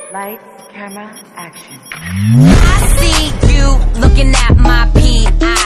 Lights, camera, action. I see you looking at my PI.